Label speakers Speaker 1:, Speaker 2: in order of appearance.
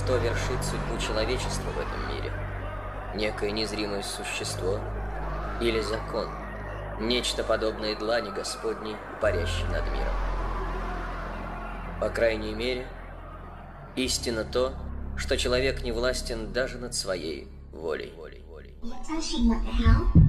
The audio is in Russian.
Speaker 1: что вершит судьбу человечества в этом мире? Некое незримое существо или закон? Нечто подобное длани Господней, парящей над миром. По крайней мере, истинно то, что человек не властен даже над своей волей.
Speaker 2: Touching what the hell?